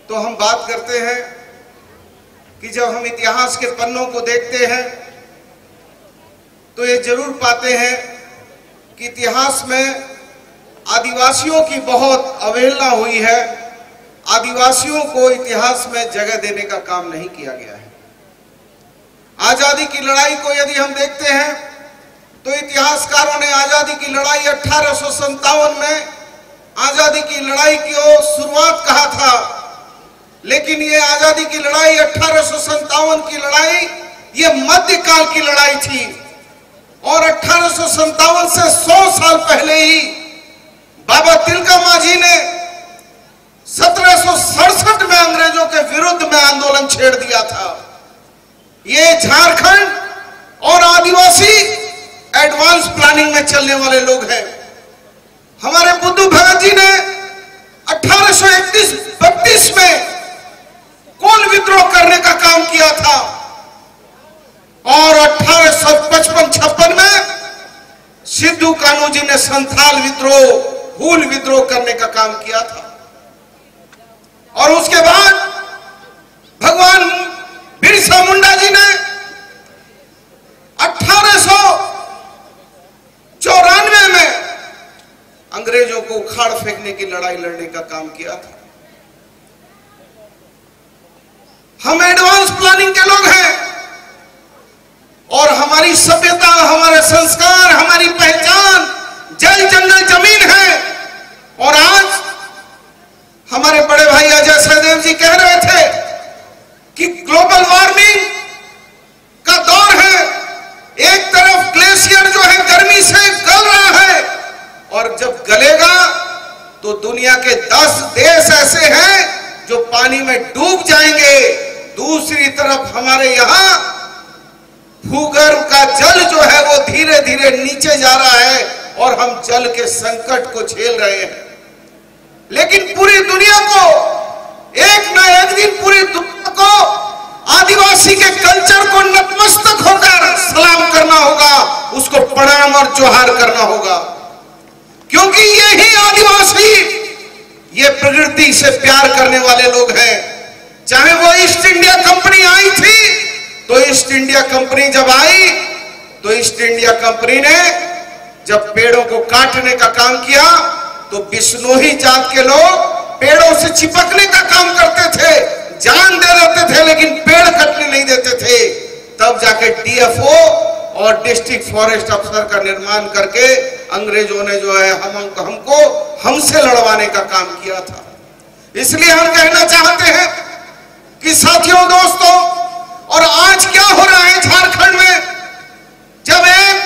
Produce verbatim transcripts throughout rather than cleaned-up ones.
तो हम बात करते हैं कि जब हम इतिहास के पन्नों को देखते हैं तो ये जरूर पाते हैं कि इतिहास में आदिवासियों की बहुत अवहेलना हुई है। आदिवासियों को इतिहास में जगह देने का काम नहीं किया गया है। आजादी की लड़ाई को यदि हम देखते हैं तो इतिहासकारों ने आजादी की लड़ाई अठारह सौ संतावन में आजादी की लड़ाई की शुरुआत कहा था, लेकिन ये आजादी की लड़ाई अठारह सौ संतावन की लड़ाई ये मध्यकाल की लड़ाई थी और अठारह सौ संतावन से सौ साल पहले ही बाबा तिलका मांझी ने सत्रह सौ सड़सठ में अंग्रेजों के विरुद्ध में आंदोलन छेड़ दिया था। ये झारखंड और आदिवासी एडवांस प्लानिंग में चलने वाले लोग हैं। हमारे बुद्धू भगत जी ने अठारह सौ इकतीस बत्तीस में कोल विद्रोह करने का काम किया था और अठारह सौ पचपन छप्पन में सिद्धू कान्हू जी ने संथाल विद्रोह हूल विद्रोह करने का काम किया था और उसके बाद भगवान बिरसा मुंडा जी ने अठारह सौ चौरानवे में अंग्रेजों को उखाड़ फेंकने की लड़ाई लड़ने का काम किया था। हम एडवांस प्लानिंग के लोग हैं और हमारी सभ्यता, हमारे संस्कार, हमारी पहचान जल जंगल जमीन है। और आज हमारे बड़े भाई अजय सहदेव जी कह रहे थे कि ग्लोबल वार्मिंग का दौर है। एक तरफ ग्लेशियर जो है गर्मी से गल रहा है और जब गलेगा तो दुनिया के दस देश ऐसे हैं जो पानी में डूब जाएंगे। दूसरी तरफ हमारे यहां भूगर्भ का जल जो है वो धीरे धीरे नीचे जा रहा है और हम जल के संकट को झेल रहे हैं। लेकिन पूरी दुनिया को एक न एक दिन पूरी दुनिया को आदिवासी के कल्चर को नतमस्तक होकर सलाम करना होगा, उसको प्रणाम और जोहार करना होगा, क्योंकि यही आदिवासी ये प्रकृति से प्यार करने वाले लोग हैं। चाहे वो ईस्ट इंडिया कंपनी आई थी तो ईस्ट इंडिया कंपनी जब आई तो ईस्ट इंडिया कंपनी ने जब पेड़ों को काटने का काम किया तो बिश्नोई जात के लोग पेड़ों से चिपकने का काम करते थे, जान दे देते थे, लेकिन पेड़ कटने नहीं देते थे। तब जाके डीएफओ और डिस्ट्रिक्ट फॉरेस्ट अफसर का निर्माण करके अंग्रेजों ने जो है हम हमको हमसे लड़वाने का काम किया था। इसलिए हम कहना चाहते हैं कि साथियों, दोस्तों, और आज क्या हो रहा है झारखंड में, जब एक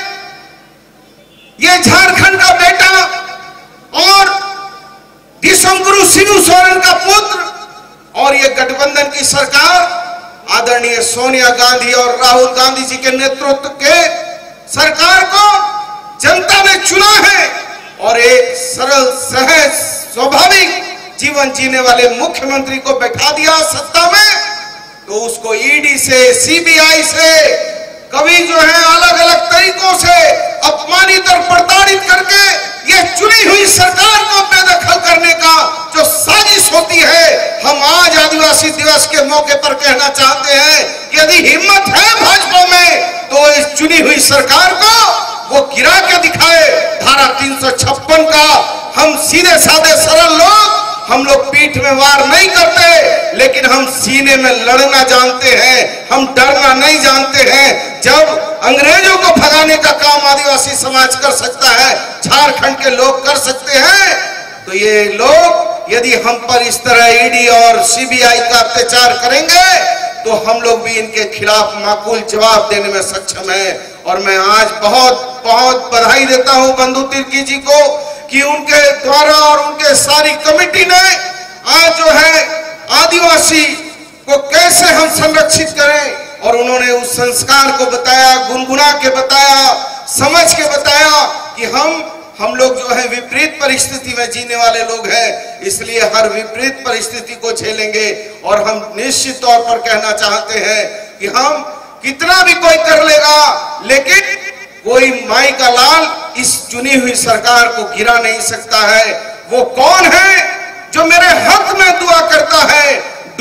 ये झारखंड का बेटा और दिसंगुरु सिबू सोरेन का पुत्र और ये गठबंधन की सरकार आदरणीय सोनिया गांधी और राहुल गांधी जी के नेतृत्व के सरकार को जनता ने चुना है और एक सरल सहज स्वाभाविक जीवन जीने वाले मुख्यमंत्री को बैठा दिया सत्ता में, तो उसको ईडी से, सीबीआई से, कभी जो है अलग अलग तरीकों से अपमानित और प्रताड़ित करके ये चुनी हुई सरकार को बेदखल करने का जो साजिश होती है, हम आज आदिवासी दिवस के मौके पर कहना चाहते हैं कि यदि हिम्मत है भाजपा में तो इस चुनी हुई सरकार को वो गिरा के दिखाए। धारा तीन सौ छप्पन का हम सीधे साधे सरल लोग, हम लोग पीठ में वार नहीं करते, लेकिन हम सीने में लड़ना जानते हैं, हम डरना नहीं जानते हैं। जब अंग्रेजों को भगाने का काम आदिवासी समाज कर सकता है, झारखंड के लोग कर सकते हैं, तो ये लोग यदि हम पर इस तरह ईडी और सीबीआई का अत्याचार करेंगे तो हम लोग भी इनके खिलाफ माकूल जवाब देने में सक्षम है। और मैं आज बहुत बहुत बधाई देता हूं बंधु तिर्की जी को कि उनके द्वारा और उनके सारी कमेटी ने आज जो है आदिवासी को कैसे हम संरक्षित करें, और उन्होंने उस संस्कार को बताया, गुनगुना के बताया, समझ के बताया कि हम हम लोग जो है विपरीत परिस्थिति में जीने वाले लोग हैं, इसलिए हर विपरीत परिस्थिति को झेलेंगे। और हम निश्चित तौर पर कहना चाहते हैं कि हम कितना भी कोई कर लेगा, लेकिन कोई माई का लाल इस चुनी हुई सरकार को गिरा नहीं सकता है। वो कौन है जो मेरे हक में दुआ करता है,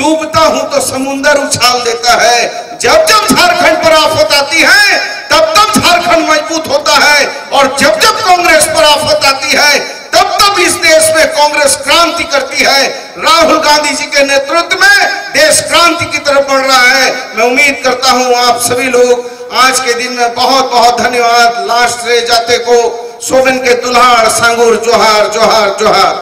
डूबता हूं तो समुंदर उछाल देता है। जब जब झारखंड पर आफत आती है तब तब झारखंड मजबूत होता है, और जब जब कांग्रेस पर आफत आती है तब तब इस देश में कांग्रेस क्रांति करती है। राहुल गांधी जी के नेतृत्व में देश क्रांति की तरफ बढ़ रहा है। मैं उम्मीद करता हूं आप सभी लोग आज के दिन में बहुत बहुत धन्यवाद। लास्ट रे जाते को सोबन के दुल्हाड़ सांगुर जोहार जोहार जोहार।